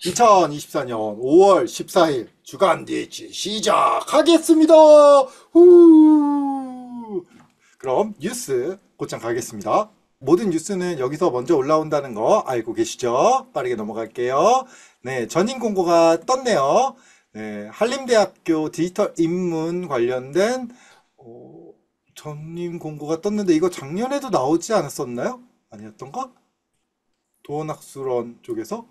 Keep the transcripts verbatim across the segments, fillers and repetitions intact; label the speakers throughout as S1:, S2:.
S1: 이천이십사 년 오월 십사 일 주간 디에이치 시작하겠습니다. 후. 그럼 뉴스 곧장 가겠습니다. 모든 뉴스는 여기서 먼저 올라온다는 거 알고 계시죠? 빠르게 넘어갈게요. 네, 전임 공고가 떴네요. 네, 한림대학교 디지털 입문 관련된 어, 전임 공고가 떴는데 이거 작년에도 나오지 않았었나요? 아니었던가? 도원학술원 쪽에서?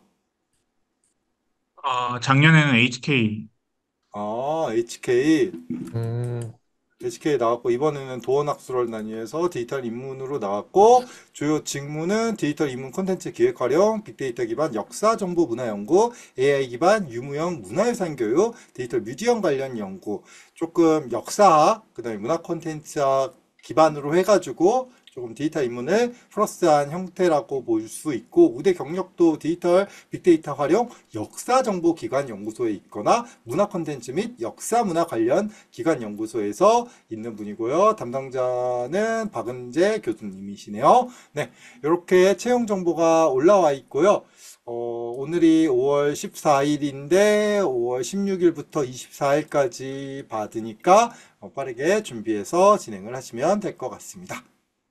S2: 아, 작년에는 에이치케이.
S1: 아, 에이치케이.
S3: 음,
S1: 에이치케이 나왔고, 이번에는 도어낙수를 단위에서 디지털 입문으로 나왔고, 주요 직무는 디지털 입문 콘텐츠 기획 활용, 빅데이터 기반 역사 정보 문화 연구, 에이아이 기반 유무형 문화유산 교육, 디지털 뮤지엄 관련 연구, 조금 역사, 그다음에 문화 콘텐츠 기반으로 해가지고 조금 디지털 입문을 플러스한 형태라고 볼 수 있고, 우대 경력도 디지털 빅데이터 활용, 역사 정보 기관 연구소에 있거나 문화 콘텐츠 및 역사 문화 관련 기관 연구소에서 있는 분이고요. 담당자는 박은재 교수님이시네요. 네, 이렇게 채용 정보가 올라와 있고요. 어, 오늘이 오월 십사 일인데 오월 십육 일부터 이십사 일까지 받으니까 어, 빠르게 준비해서 진행을 하시면 될 것 같습니다.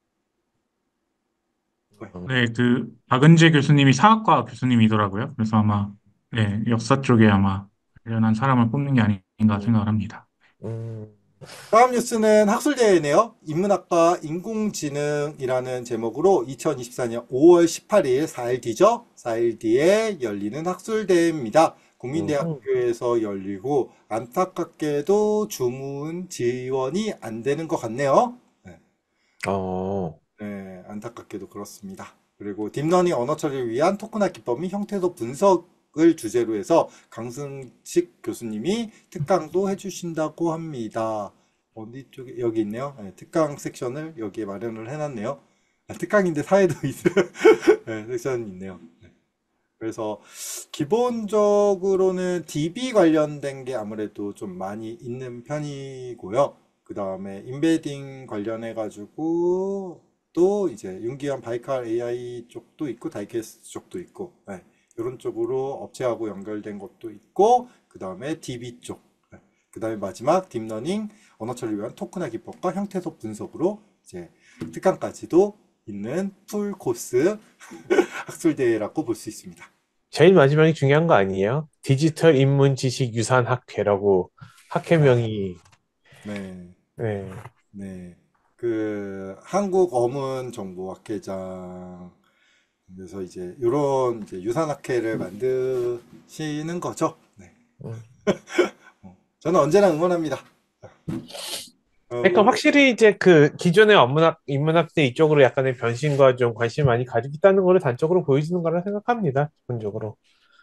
S1: 네.
S2: 네, 그 박은재 교수님이 사학과 교수님이더라고요. 그래서 아마 네, 역사 쪽에 아마 관련한 사람을 뽑는 게 아닌가
S3: 음,
S2: 생각을 합니다.
S3: 음,
S1: 다음 뉴스는 학술대회네요. 인문학과 인공지능이라는 제목으로 이천이십사 년 오월 십팔 일, 사 일 뒤죠? 사 일 뒤에 열리는 학술대회입니다.
S3: 음,
S1: 국민대학교에서 열리고 안타깝게도 주문 지원이 안 되는 것 같네요. 네,
S3: 어,
S1: 네, 안타깝게도 그렇습니다. 그리고 딥러닝 언어 처리를 위한 토크나 기법 및 형태도 분석을 주제로 해서 강승식 교수님이 특강도 해주신다고 합니다. 어디 쪽에 여기 있네요. 네, 특강 섹션을 여기에 마련을 해놨네요. 아, 특강인데 사회도 있어요. 네, 섹션이 있네요. 네. 그래서 기본적으로는 디비 관련된 게 아무래도 좀 많이 있는 편이고요. 그 다음에 인베딩 관련해 가지고 또 이제 윤기현 바이칼 에이아이 쪽도 있고 다이캐스트 쪽도 있고 네, 이런 쪽으로 업체하고 연결된 것도 있고 그 다음에 디비 쪽, 네, 그 다음에 마지막 딥러닝 언어 처리를 위한 토크나 기법과 형태소 분석으로 이제 특강까지도 있는 풀 코스 학술대회라고 볼 수 있습니다.
S3: 제일 마지막이 중요한 거 아니에요? 디지털 인문 지식 유산 학회라고
S1: 아,
S3: 학회명이,
S1: 네,
S3: 네,
S1: 네. 그 한국 어문 정보학회장 그래서 이제 이런 이제 유산학회를 만드시는 거죠. 네.
S3: 음.
S1: 어, 저는 언제나 응원합니다. 어,
S3: 그러니까
S1: 우-
S3: 확실히 이제 그 기존의 업문학, 인문학대 이쪽으로 약간의 변신과 좀 관심 많이 가지고 있다는 거를 단적으로 보여주는 거라 생각합니다. 기본적으로.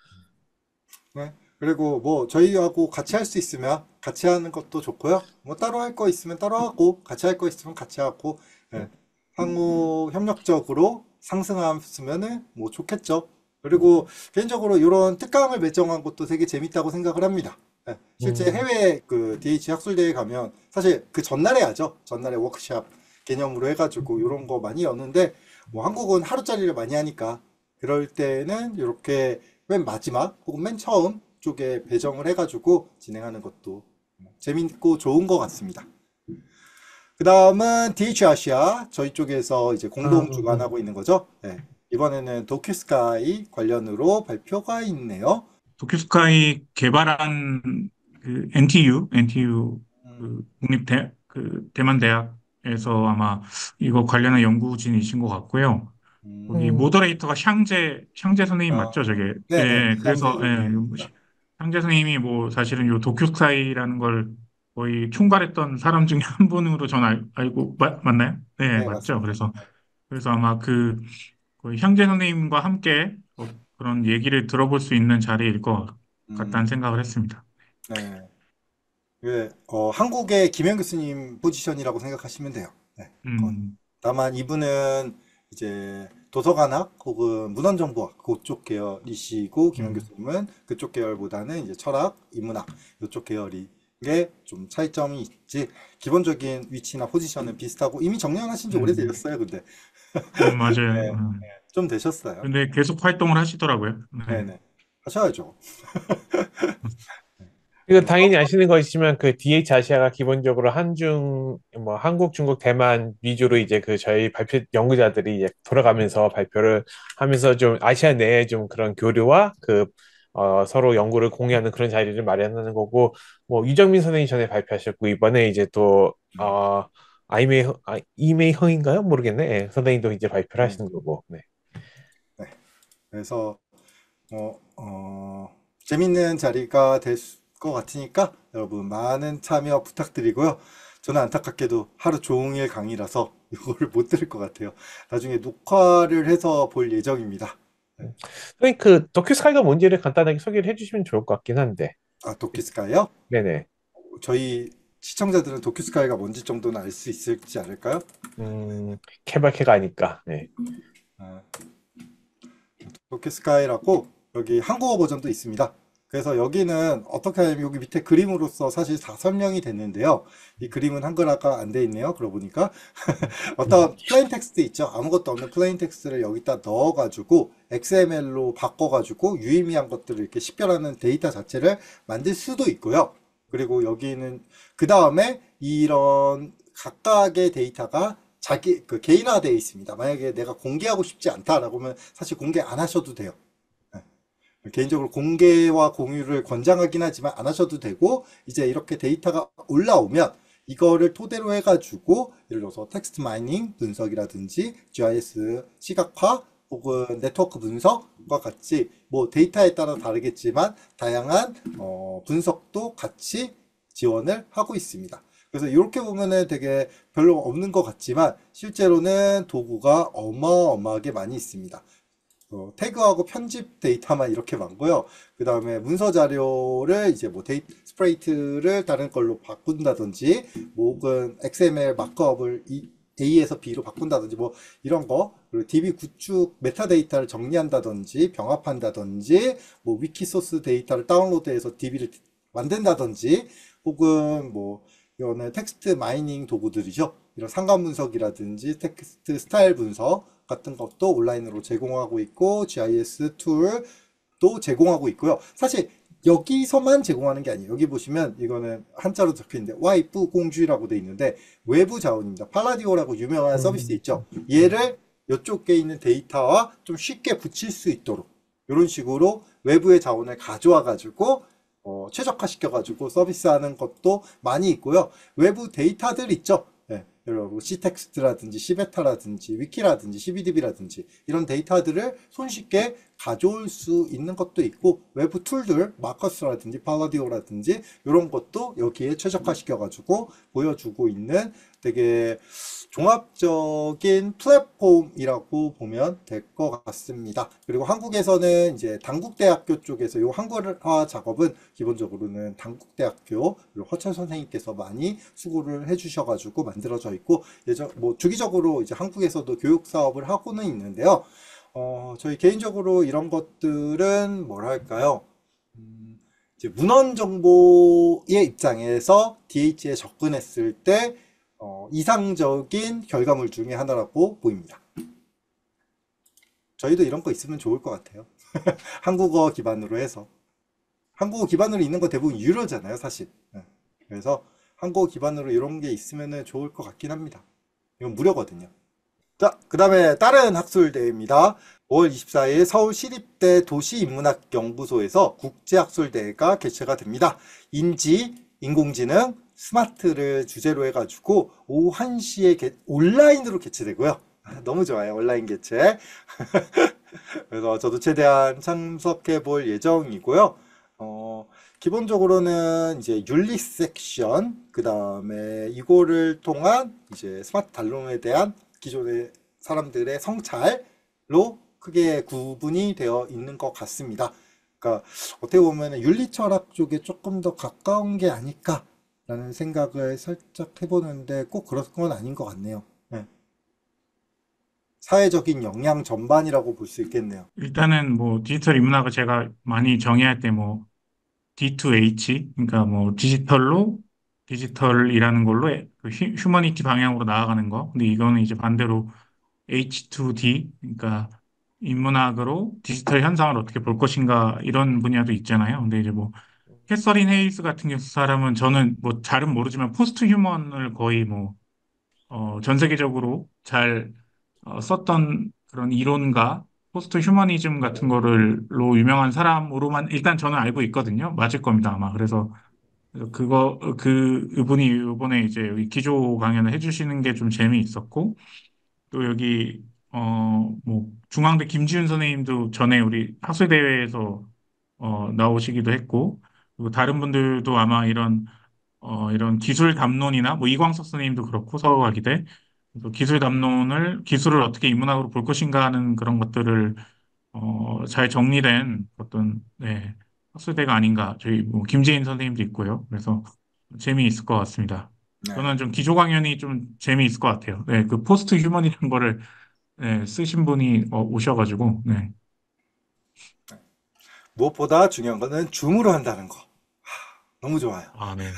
S1: 네. 그리고 뭐 저희하고 같이 할 수 있으면 같이 하는 것도 좋고요. 뭐 따로 할 거 있으면 따로 하고 같이 할 거 있으면 같이 하고 예. 상호 협력적으로 상승했으면은 뭐 좋겠죠. 그리고 개인적으로 이런 특강을 배정한 것도 되게 재밌다고 생각을 합니다. 예. 실제
S3: 음,
S1: 해외 그 디에이치 학술대회 가면 사실 그 전날에 하죠. 전날에 워크샵 개념으로 해가지고 이런 거 많이 여는데 뭐 한국은 하루짜리를 많이 하니까 그럴 때는 이렇게 맨 마지막 혹은 맨 처음 쪽에 배정을 해가지고 진행하는 것도 재밌고 좋은 것 같습니다. 그 다음은 디에이치 아시아 저희 쪽에서 이제
S3: 아,
S1: 공동 주관하고 있는 거죠. 네. 이번에는 도큐스카이 관련으로 발표가 있네요.
S2: 도큐스카이 개발한 그 엔티유, 엔티유
S1: 음,
S2: 그 국립대 그 대만대학에서 아마 이거 관련한 연구진이신 것 같고요. 거기
S3: 음,
S2: 모더레이터가 샹제 샹제 선생님
S1: 아,
S2: 맞죠, 저게?
S1: 네네,
S2: 예,
S1: 시장제
S2: 그래서 예,
S1: 선생님입니다.
S2: 샹제 선생님이 뭐 사실은 요 도쿄스카이라는 걸 거의 총괄했던 사람 중에 한 분으로 전 알, 알고 맞, 맞나요? 네,
S1: 네,
S2: 맞죠.
S1: 맞습니다.
S2: 그래서 그래서 아마 그 거의 향제 선생님과 함께 어, 그런 얘기를 들어볼 수 있는 자리일 것 같다는
S1: 음,
S2: 생각을 했습니다.
S1: 네. 그, 어, 한국의 김현 교수님 포지션이라고 생각하시면 돼요. 네, 거의.
S2: 음,
S1: 다만 이분은 이제 도서관학 혹은 문헌정보학 그쪽 계열이시고 김현
S2: 음,
S1: 교수님은 그쪽 계열보다는 이제 철학, 인문학 이쪽 계열이 게 좀 차이점이 있지 기본적인 위치나 포지션은 비슷하고 이미 정년하신 지
S2: 음,
S1: 오래되셨어요. 근데
S2: 음, 맞아요.
S1: 네,
S2: 음.
S1: 좀 되셨어요.
S2: 근데 계속 활동을 하시더라고요. 네.
S1: 네네. 하셔야죠.
S3: 이거
S1: 그래서
S3: 당연히 아시는 거 있지만 그 디에이치 아시아가 기본적으로 한중 뭐 한국, 중국, 대만 위주로 이제 그 저희 발표 연구자들이 이제 돌아가면서 발표를 하면서 좀 아시아 내에 좀 그런 교류와 그 어, 서로 연구를 공유하는 그런 자리를 마련하는 거고 뭐 유정민 선생님이 전에 발표하셨고 이번에 이제 또 어, 아이메이 흥- 아, 이메이 흥인가요? 모르겠네. 예, 선생님도 이제 발표를
S1: 음,
S3: 하시는 거고. 네.
S1: 네. 그래서 어, 어, 재밌는 자리가 될 것 같으니까 여러분 많은 참여 부탁드리고요. 저는 안타깝게도 하루 종일 강의라서 이거를 못 들을 것 같아요. 나중에 녹화를 해서 볼 예정입니다. 네.
S3: 선생님 그 도큐스카이가 뭔지를 간단하게 소개를 해주시면 좋을 것 같긴 한데.
S1: 아, 도큐스카이요?
S3: 네네.
S1: 저희 시청자들은 도큐스카이가 뭔지 정도는 알 수 있을지 않을까요?
S3: 음, 케바케가 아니까. 네.
S1: 아, 도큐스카이라고 여기 한국어 버전도 있습니다. 그래서 여기는 어떻게 하냐면 여기 밑에 그림으로서 사실 다 설명이 됐는데요. 이 그림은 한글화가 안 돼 있네요. 그러고 보니까
S3: 음.
S1: 어떤 플레인 텍스트 있죠. 아무것도 없는 플레인 텍스트를 여기다 넣어가지고 엑스엠엘로 바꿔가지고 유의미한 것들을 이렇게 식별하는 데이터 자체를 만들 수도 있고요. 그리고 여기는 그 다음에 이런 각각의 데이터가 자기 그 개인화되어 있습니다. 만약에 내가 공개하고 싶지 않다라고 하면 사실 공개 안 하셔도 돼요. 네. 개인적으로 공개와 공유를 권장하긴 하지만 안 하셔도 되고 이제 이렇게 데이터가 올라오면 이거를 토대로 해가지고 예를 들어서 텍스트 마이닝 분석이라든지 지아이에스 시각화 혹은 네트워크 분석과 같이 뭐 데이터에 따라 다르겠지만 다양한 어, 분석도 같이 지원을 하고 있습니다. 그래서 이렇게 보면은 되게 별로 없는 것 같지만 실제로는 도구가 어마어마하게 많이 있습니다. 어, 태그하고 편집 데이터만 이렇게 많고요. 그 다음에 문서 자료를 이제 뭐 데이 스프레이트를 다른 걸로 바꾼다든지, 뭐 혹은 엑스엠엘 마크업을 이, A에서 B로 바꾼다든지, 뭐 이런 거, 그리고 디비 구축 메타데이터를 정리한다든지, 병합한다든지, 뭐 위키 소스 데이터를 다운로드해서 디비를 만든다든지, 혹은 뭐 이거는 텍스트 마이닝 도구들이죠. 이런 상관 분석이라든지 텍스트 스타일 분석 같은 것도 온라인으로 제공하고 있고 지아이에스 툴도 제공하고 있고요. 사실 여기서만 제공하는 게 아니에요. 여기 보시면 이거는 한자로 적혀 있는데 와이프 공주라고 돼 있는데 외부 자원입니다. 팔라디오라고 유명한 서비스
S3: 음,
S1: 있죠. 얘를 이쪽에 있는 데이터와 좀 쉽게 붙일 수 있도록 이런 식으로 외부의 자원을 가져와 가지고 어, 최적화시켜가지고 서비스하는 것도 많이 있고요. 외부 데이터들 있죠. 예, 여러분 C텍스트라든지 C베타라든지 위키라든지 씨비디비라든지 이런 데이터들을 손쉽게 가져올 수 있는 것도 있고 외부 툴들 마커스라든지 팔라디오라든지 이런 것도 여기에 최적화시켜가지고 보여주고 있는 되게 종합적인 플랫폼이라고 보면 될 것 같습니다. 그리고 한국에서는 이제 단국대학교 쪽에서 이 한글화 작업은 기본적으로는 단국대학교 그리고 허철 선생님께서 많이 수고를 해주셔가지고 만들어져 있고 예전 뭐 주기적으로 이제 한국에서도 교육 사업을 하고는 있는데요. 어, 저희 개인적으로 이런 것들은 뭐랄까요? 음, 이제 문헌 정보의 입장에서 디에이치에 접근했을 때 어, 이상적인 결과물 중에 하나라고 보입니다. 저희도 이런 거 있으면 좋을 것 같아요. 한국어 기반으로 해서. 한국어 기반으로 있는 거 대부분 유료잖아요, 사실. 네. 그래서 한국어 기반으로 이런 게 있으면 좋을 것 같긴 합니다. 이건 무료거든요. 자, 그 다음에 다른 학술대회입니다. 오월 이십사일 서울시립대 도시인문학연구소에서 국제학술대회가 개최가 됩니다. 인지, 인공지능, 스마트를 주제로 해가지고 오후 한 시에 개- 온라인으로 개최되고요. 아, 너무 좋아요. 온라인 개최. 그래서 저도 최대한 참석해 볼 예정이고요. 어, 기본적으로는 이제 윤리 섹션, 그 다음에 이거를 통한 이제 스마트 달론에 대한 기존의 사람들의 성찰로 크게 구분이 되어 있는 것 같습니다. 그러니까 어떻게 보면 윤리 철학 쪽에 조금 더 가까운 게 아닐까라는 생각을 살짝 해보는데 꼭 그런 건 아닌 것 같네요. 네. 사회적인 역량 전반이라고 볼 수 있겠네요.
S2: 일단은 뭐 디지털 인문학을 제가 많이 정의할 때 뭐 디 투 에이치, 그러니까 뭐 디지털로 디지털이라는 걸로 그 휴- 휴머니티 방향으로 나아가는 거. 근데 이거는 이제 반대로 에이치 투 디, 그러니까 인문학으로 디지털 현상을 어떻게 볼 것인가 이런 분야도 있잖아요. 근데 이제 뭐 캐서린 헤이스 같은 경우 사람은 저는 뭐 잘은 모르지만 포스트 휴먼을 거의 뭐 어, 전 세계적으로 잘 어, 썼던 그런 이론가 포스트 휴머니즘 같은 거를로 유명한 사람으로만 일단 저는 알고 있거든요. 맞을 겁니다, 아마. 그래서 그거 그 이분이 이번에 이제 여기 기조 강연을 해주시는 게 좀 재미있었고 또 여기 어 뭐 중앙대 김지훈 선생님도 전에 우리 학술대회에서 어 나오시기도 했고 그리고 다른 분들도 아마 이런 어 이런 기술 담론이나 뭐 이광석 선생님도 그렇고 서울과기대 그래서 기술 담론을 기술을 어떻게 인문학으로 볼 것인가 하는 그런 것들을 어 잘 정리된 어떤 네 학술대가 아닌가 저희 뭐 김재인 선생님도 있고요. 그래서 재미있을 것 같습니다.
S1: 네.
S2: 저는 좀 기조 강연이 좀 재미있을 것 같아요. 네, 그 포스트 휴머니라는 거를 네, 쓰신 분이 어, 오셔가지고, 네.
S1: 무엇보다 중요한 거는 줌으로 한다는 거. 너무 좋아요.
S2: 아, 네.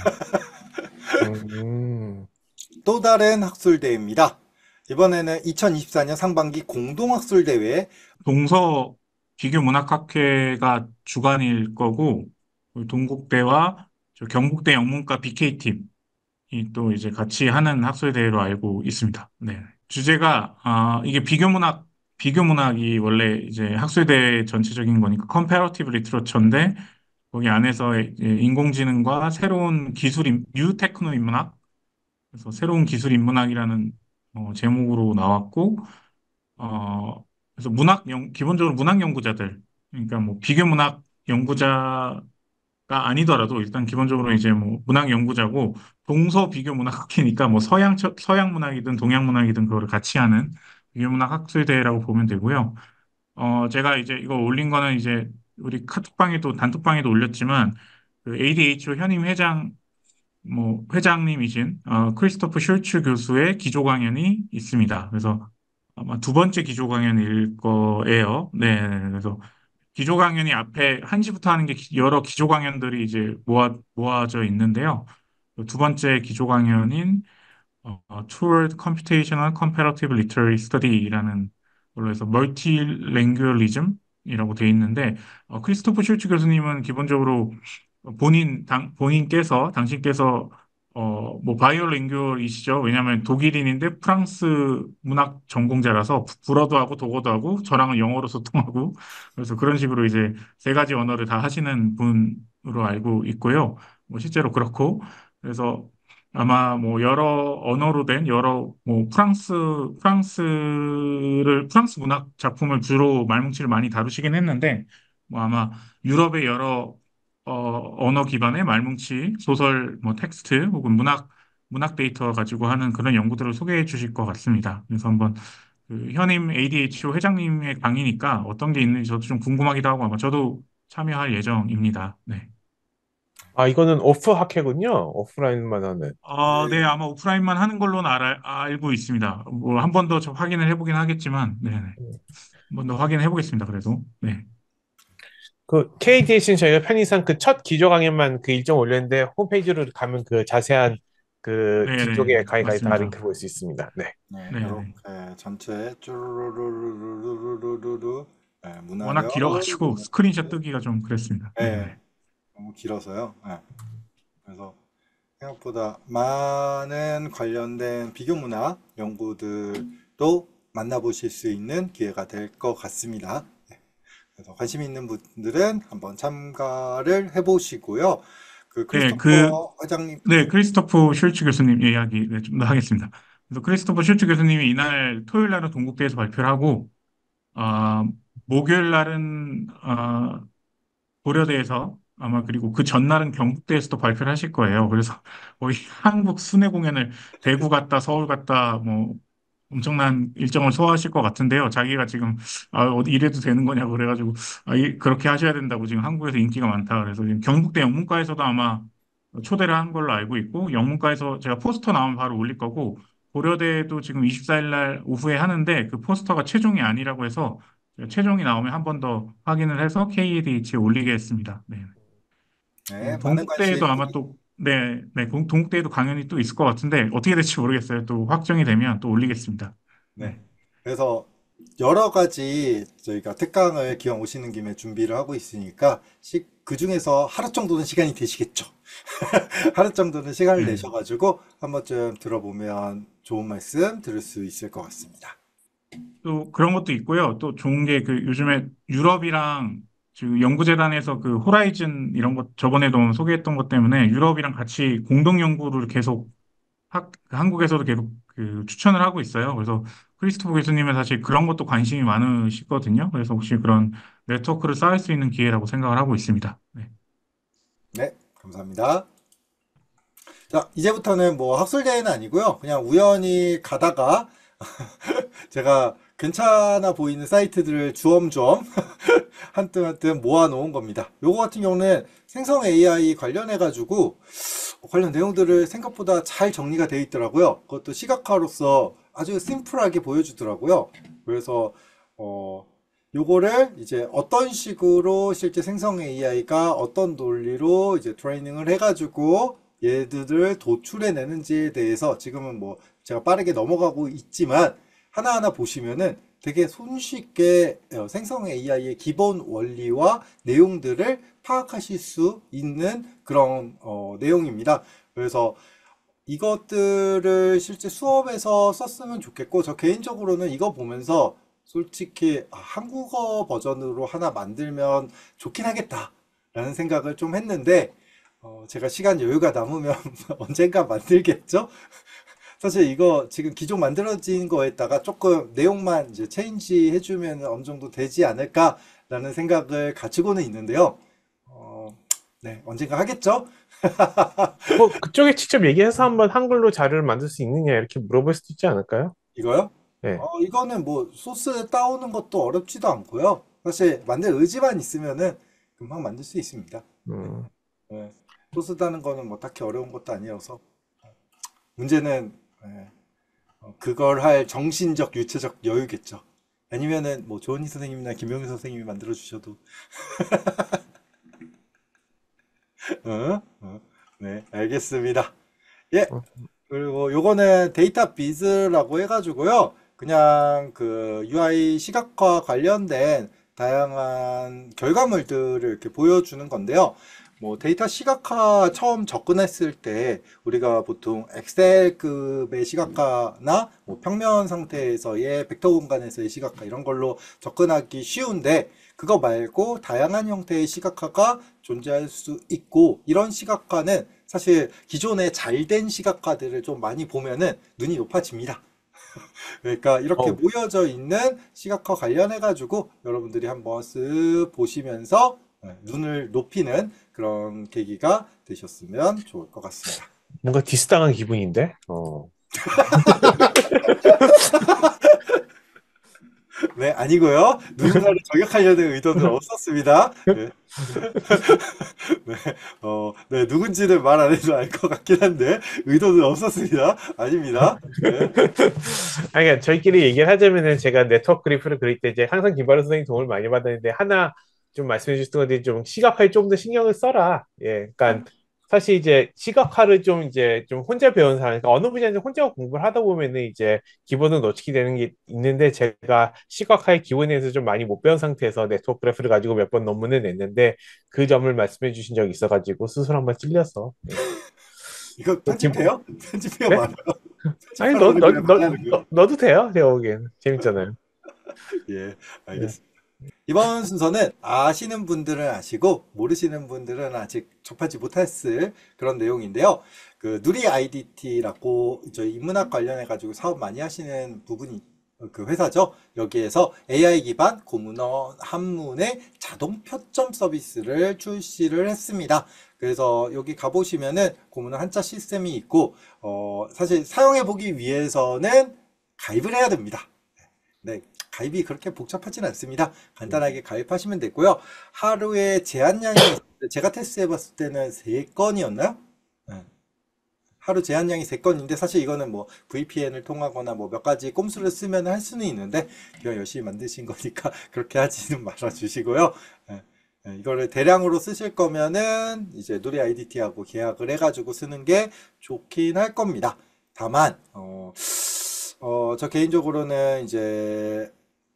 S3: 음,
S1: 또 다른 학술대회입니다. 이번에는 이천이십사 년 상반기 공동학술대회.
S2: 동서 비교문학학회가 주관일 거고, 그 동국대와 저 경북대 영문과 비케이팀이 또 이제 같이 하는 학술대회로 알고 있습니다. 네. 주제가, 아, 이게 비교문학, 비교문학이 원래 이제 학술대회 전체적인 거니까, 컴패러티브 리트러처인데, 거기 안에서 이제 인공지능과 새로운 기술, 인- 뉴 테크노 인문학, 그래서 새로운 기술 인문학이라는 어, 제목으로 나왔고, 어, 그래서 문학 연, 기본적으로 문학 연구자들, 그러니까 뭐 비교 문학 연구자가 아니더라도 일단 기본적으로 이제 뭐 문학 연구자고 동서 비교 문학 학회니까 뭐 서양 처- 서양 문학이든 동양 문학이든 그거를 같이 하는 비교 문학 학술대회라고 보면 되고요. 어, 제가 이제 이거 올린 거는 이제 우리 카톡방에도 단톡방에도 올렸지만 그 에이디에이치오 현임 회장 뭐 회장님이신 어, 크리스토프 슐츠 교수의 기조 강연이 있습니다. 그래서 아마 두 번째 기조 강연일 거예요. 네, 그래서 기조 강연이 앞에 한 시부터 하는 게 기- 여러 기조 강연들이 이제 모아 모아져 있는데요. 두 번째 기조 강연인 어, Toward Computational Comparative Literary Study라는 걸로 해서 멀티랭규얼리즘이라고 돼 있는데 어, 크리스토프 슐츠 교수님은 기본적으로 본인 당 본인께서 당신께서 어, 뭐 바이오랭규얼이시죠. 왜냐하면 독일인인데 프랑스 문학 전공자라서 부- 불어도 하고 독어도 하고 저랑은 영어로 소통하고 그래서 그런 식으로 이제 세 가지 언어를 다 하시는 분으로 알고 있고요. 뭐 실제로 그렇고 그래서 아마 뭐 여러 언어로 된 여러 뭐 프랑스 프랑스를 프랑스 문학 작품을 주로 말뭉치를 많이 다루시긴 했는데 뭐 아마 유럽의 여러 어, 언어 기반의 말뭉치 소설 뭐 텍스트 혹은 문학 문학 데이터 가지고 하는 그런 연구들을 소개해 주실 것 같습니다. 그래서 한번 그 현임 에이디에이치오 회장님의 강의니까 어떤 게 있는지 저도 좀 궁금하기도 하고 아마 저도 참여할 예정입니다. 네.
S3: 아, 이거는 오프 학회군요. 오프라인만 하는.
S2: 어, 네, 아마 오프라인만 하는 걸로는 알아, 알고 있습니다. 뭐, 한 번 더 확인을 해보긴 하겠지만, 네네. 한 번 더 확인해 보겠습니다, 그래도. 네.
S3: 그 케이디에이치는 저희가 편의상 그 첫 기조 강연만 그 일정 올렸는데 홈페이지로 가면 그 자세한 그
S2: 네네,
S3: 뒤쪽에 강의까지 다
S2: 맞습니다.
S3: 링크 볼 수 있습니다. 네.
S1: 네,
S2: 네네.
S1: 이렇게 전체 쭈루루루루루루루루 네,
S2: 워낙
S1: 문화력
S2: 길어가지고 스크린샷 뜨기가 좀 그랬습니다.
S1: 네,
S2: 네네.
S1: 너무 길어서요. 네. 그래서 생각보다 많은 관련된 비교 문학 연구들도 만나보실 수 있는 기회가 될 것 같습니다. 네. 그래서 관심 있는 분들은 한번 참가를 해보시고요. 그
S2: 네, 그,
S1: 크리스토퍼 회장님,
S2: 네, 크리스토프 슐츠 교수님 이야기 네, 좀 더 하겠습니다. 그래서 크리스토퍼 슐츠 교수님이 이날 토요일 날은 동국대에서 발표를 하고, 아, 목요일 날은, 아, 고려대에서 아마 그리고 그 전날은 경북대에서도 발표를 하실 거예요. 그래서 거의 한국 순회 공연을 대구 갔다 서울 갔다 뭐 엄청난 일정을 소화하실 것 같은데요. 자기가 지금 아, 어디 이래도 되는 거냐고 그래가지고 아, 이- 그렇게 하셔야 된다고 지금 한국에서 인기가 많다. 그래서 지금 경북대 영문과에서도 아마 초대를 한 걸로 알고 있고 영문과에서 제가 포스터 나오면 바로 올릴 거고 고려대도 지금 이십사 일 날 오후에 하는데 그 포스터가 최종이 아니라고 해서 최종이 나오면 한 번 더 확인을 해서 케이에이디에이치에 올리겠습니다. 네.
S1: 네,
S2: 그리고
S1: 많은 관심
S2: 동국대에도 아마 또, 네, 네, 동- 동국대에도 강연이 또 있을 것 같은데 어떻게 될지 모르겠어요. 또 확정이 되면 또 올리겠습니다.
S1: 네.
S2: 네.
S1: 그래서 여러 가지 저희가 특강을 기왕 오시는 김에 준비를 하고 있으니까 시, 그 중에서 하루 정도는 시간이 되시겠죠. 하루 정도는 시간을
S2: 네.
S1: 내셔가지고 한 번쯤 들어보면 좋은 말씀 들을 수 있을 것 같습니다.
S2: 또 그런 것도 있고요. 또 좋은 게 그 요즘에 유럽이랑 지금 연구재단에서 그 호라이즌 이런 것 저번에도 소개했던 것 때문에 유럽이랑 같이 공동 연구를 계속 학, 그 한국에서도 계속 그 추천을 하고 있어요. 그래서 크리스토프 교수님은 사실 그런 것도 관심이 많으시거든요. 그래서 혹시 그런 네트워크를 쌓을 수 있는 기회라고 생각을 하고 있습니다. 네.
S1: 네, 감사합니다. 자, 이제부터는 뭐 학술대회는 아니고요. 그냥 우연히 가다가 제가 괜찮아 보이는 사이트들을 주엄주엄 한뜸 한뜸 모아놓은 겁니다. 요거 같은 경우는 생성 에이아이 관련해가지고 관련 내용들을 생각보다 잘 정리가 되어 있더라고요. 그것도 시각화로서 아주 심플하게 보여주더라고요. 그래서 어 요거를 이제 어떤 식으로 실제 생성 에이아이가 어떤 논리로 이제 트레이닝을 해가지고 얘들을 도출해내는지에 대해서 지금은 뭐 제가 빠르게 넘어가고 있지만 하나하나 보시면은 되게 손쉽게 어, 생성 에이아이의 기본 원리와 내용들을 파악하실 수 있는 그런 어, 내용입니다. 그래서 이것들을 실제 수업에서 썼으면 좋겠고, 저 개인적으로는 이거 보면서 솔직히 아, 한국어 버전으로 하나 만들면 좋긴 하겠다라는 생각을 좀 했는데, 어, 제가 시간 여유가 남으면 언젠가 만들겠죠? 사실 이거 지금 기존 만들어진 거에다가 조금 내용만 이제 체인지 해주면 어느 정도 되지 않을까라는 생각을 가지고는 있는데요. 어, 네, 언젠가 하겠죠?
S3: 뭐 그쪽에 직접 얘기해서 한번 한글로 자료를 만들 수 있느냐 이렇게 물어볼 수도 있지 않을까요?
S1: 이거요?
S3: 네.
S1: 어, 이거는 뭐 소스 따오는 것도 어렵지도 않고요. 사실 만들 의지만 있으면은 금방 만들 수 있습니다.
S3: 음.
S1: 네, 소스 따는 거는 뭐 딱히 어려운 것도 아니어서 문제는 네, 어, 그걸 할 정신적, 유체적 여유겠죠. 아니면은 뭐 조은희 선생님이나 김용희 선생님이 만들어 주셔도 어? 어, 네, 알겠습니다. 예,
S3: 어,
S1: 그리고 요거는 데이터 비즈라고 해가지고요. 그냥 그 유아이 시각화 관련된 다양한 결과물들을 이렇게 보여주는 건데요. 뭐 데이터 시각화 처음 접근했을 때 우리가 보통 엑셀급의 시각화나 뭐 평면 상태에서의 벡터 공간에서의 시각화 이런 걸로 접근하기 쉬운데 그거 말고 다양한 형태의 시각화가 존재할 수 있고 이런 시각화는 사실 기존에 잘된 시각화들을 좀 많이 보면은 눈이 높아집니다. 그러니까 이렇게
S3: 어,
S1: 모여져 있는 시각화 관련해가지고 여러분들이 한번 쓱 보시면서 네, 눈을 높이는 그런 계기가 되셨으면 좋을 것 같습니다.
S3: 뭔가 디스당한 기분인데? 어.
S1: 네, 아니고요. 누군가를 저격하려는 의도는 없었습니다. 네, 네, 어, 네, 누군지는 말 안 해도 알 것 같긴 한데 의도는 없었습니다. 아닙니다. 네.
S3: 아니, 그러니까 저희끼리 얘기를 하자면은 제가 네트워크 그래프를 그릴 때 이제 항상 김바로 선생님 도움을 많이 받았는데 하나 좀 말씀해 주셨던 건데 좀 시각화에 좀 더 신경을 써라. 예, 그러니까 사실 이제 시각화를 좀 이제 좀 혼자 배운 사람, 그러니까 어느 분야에서 혼자 공부를 하다 보면은 이제 기본은 놓치게 되는 게 있는데 제가 시각화의 기본에서 좀 많이 못 배운 상태에서 네트워크 그래프를 가지고 몇 번 논문을 냈는데 그 점을 말씀해 주신 적이 있어가지고 스스로 한번 찔렸어. 예.
S1: 이거
S3: 또 기본,
S1: 편집해요? 편집해요,
S3: 네?
S1: 말아요.
S3: 아니, 너,
S1: 편집하라는
S3: 너,
S1: 거예요,
S3: 너,
S1: 말하는 거예요?
S3: 너, 넣어도 돼요. 제가 보기엔. 재밌잖아요.
S1: 예,
S3: 네.
S1: 알겠습니다. 이번 순서는 아시는 분들은 아시고 모르시는 분들은 아직 접하지 못했을 그런 내용인데요. 그 누리 아이디티라고 저희 인문학 관련해 가지고 사업 많이 하시는 부분이 그 회사죠. 여기에서 에이아이 기반 고문어 한문의 자동 표점 서비스를 출시를 했습니다. 그래서 여기 가보시면은 고문어 한자 시스템이 있고 어 사실 사용해 보기 위해서는 가입을 해야 됩니다. 네, 가입이 그렇게 복잡하진 않습니다. 간단하게 가입하시면 되고요. 하루에 제한량이 제가 테스트 해봤을 때는 세 건이었나요? 네. 하루 제한량이 세 건인데 사실 이거는 뭐 브이피엔을 통하거나 뭐 몇 가지 꼼수를 쓰면 할 수는 있는데 그냥 열심히 만드신 거니까 그렇게 하지는 말아 주시고요. 네. 네, 이거를 대량으로 쓰실 거면은 이제 누리 아이디티하고 계약을 해가지고 쓰는 게 좋긴 할 겁니다. 다만 어, 어, 저 개인적으로는 이제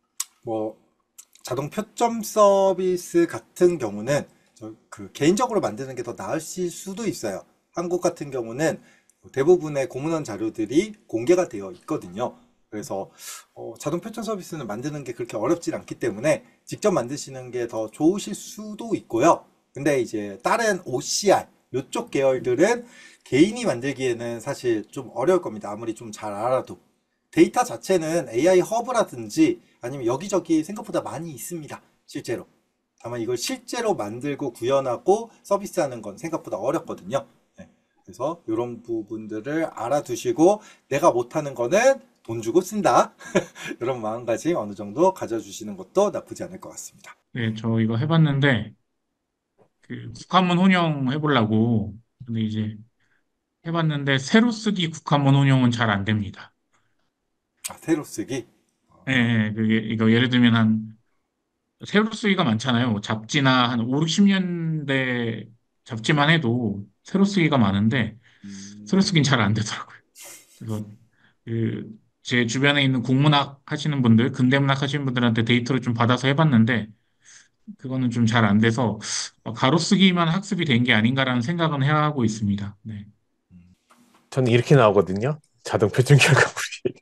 S1: 뭐 자동 표점 서비스 같은 경우는 저 그 개인적으로 만드는 게 더 나으실 수도 있어요. 한국 같은 경우는 대부분의 공문원 자료들이 공개가 되어 있거든요. 그래서 어, 자동 표점 서비스는 만드는 게 그렇게 어렵진 않기 때문에 직접 만드시는 게 더 좋으실 수도 있고요. 근데 이제 다른 오씨알 이쪽 계열들은 개인이 만들기에는 사실 좀 어려울 겁니다. 아무리 좀 잘 알아도. 데이터 자체는 에이아이 허브라든지 아니면 여기저기 생각보다 많이 있습니다. 실제로. 다만 이걸 실제로 만들고 구현하고 서비스하는 건 생각보다 어렵거든요. 네. 그래서 이런 부분들을 알아두시고 내가 못하는 거는 돈 주고 쓴다. 이런 마음가짐 어느 정도 가져주시는 것도 나쁘지 않을 것 같습니다.
S2: 네, 저 이거 해봤는데, 그 국한문 혼용 해보려고. 근데 이제 해봤는데, 새로 쓰기 국한문 혼용은 잘 안 됩니다.
S1: 아, 새로 쓰기?
S2: 예, 예, 그게, 이거 예를 들면 한, 새로 쓰기가 많잖아요. 뭐 잡지나 한 오, 육십 년대 잡지만 해도 새로 쓰기가 많은데, 새로
S1: 음,
S2: 쓰긴 잘 안 되더라고요. 그래서 그, 제 주변에 있는 국문학 하시는 분들, 근대문학 하시는 분들한테 데이터를 좀 받아서 해봤는데, 그거는 좀 잘 안 돼서, 어, 가로쓰기만 학습이 된 게 아닌가라는 생각은 해야 하고 있습니다. 네.
S3: 저는 이렇게 나오거든요. 자동 표준 결과물이.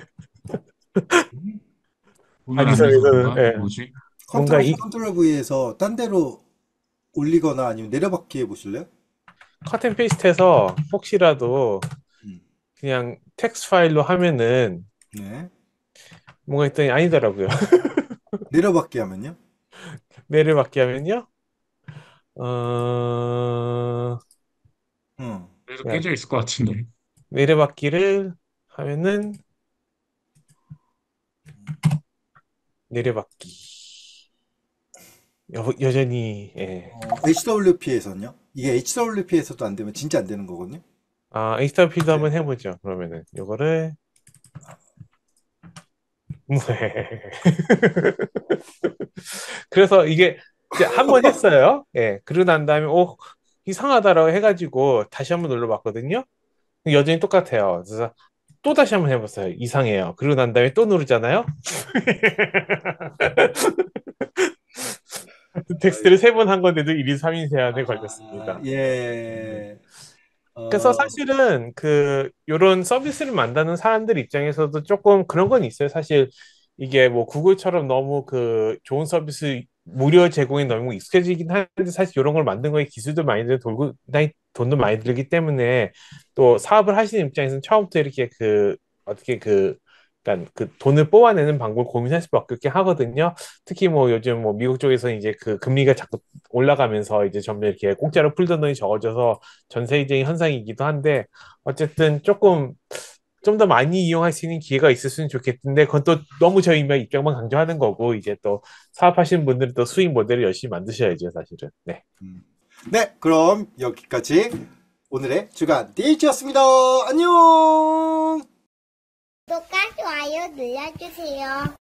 S2: 돈을 안 내서
S3: 한이성에서는
S2: 그런가?
S3: 예.
S2: 뭐지?
S3: 뭔가
S1: 컨트롤 C,
S3: 이
S1: 컨트롤 V에서 딴 데로 올리거나 아니면 내려받기 해보실래요?
S3: 커튼 페이스트해서 혹시라도
S1: 음,
S3: 그냥 텍스트 파일로 하면은
S1: 네.
S3: 뭔가 했더니 아니더라고요.
S1: 내려받기 하면요?
S3: 내려받기 하면요. 어,
S1: 음.
S2: 그래서
S3: 그냥
S2: 깨져 있을 것 같은데.
S3: 내려받기를 하면은 내려받기. 여, 여전히 예.
S1: 어, 에이치더블유피에서는요? 이게 에이치더블유피에서도 안 되면 진짜 안 되는 거거든요?
S3: 아, 에이치더블유피도
S1: 네.
S3: 한번 해보죠. 그러면은 요거를 그래서 이게 이제 한 번 했어요. 예. 그러고 난 다음에 오 이상하다라고 해가지고 다시 한번 눌러봤거든요. 여전히 똑같아요. 그래서 또 다시 한번 해봤어요. 이상해요. 그러고 난 다음에 또 누르잖아요. 텍스트를 세 번 한 건데도 일 인 삼 인 세안에
S1: 아,
S3: 걸렸습니다. 네.
S1: 예.
S3: 그래서
S1: 어,
S3: 사실은 그 요런 서비스를 만드는 사람들 입장에서도 조금 그런 건 있어요. 사실 이게 뭐 구글처럼 너무 그 좋은 서비스 무료 제공이 너무 익숙해지긴 하는데 사실 이런 걸 만든 거에 기술도 많이 들고 돌고 나이- 돈도 많이 들기 때문에 또 사업을 하시는 입장에서는 처음부터 이렇게 그 어떻게 그 그러니까 그 돈을 뽑아내는 방법을 고민할 수밖에 없게 하거든요. 특히 뭐 요즘 뭐 미국 쪽에서 이제 그 금리가 자꾸 올라가면서 이제 점점 이렇게 공짜로 풀던 돈이 적어져서 전세적인 현상이기도 한데 어쨌든 조금 좀 더 많이 이용할 수 있는 기회가 있었으면 좋겠는데 그건 또 너무 저희 입장만 강조하는 거고 이제 또 사업하시는 분들은 또 수익 모델을 열심히 만드셔야죠 사실은. 네.
S1: 음. 네, 그럼 여기까지 오늘의 주간 데이트였습니다. 안녕!
S4: 구독과 좋아요 눌러주세요.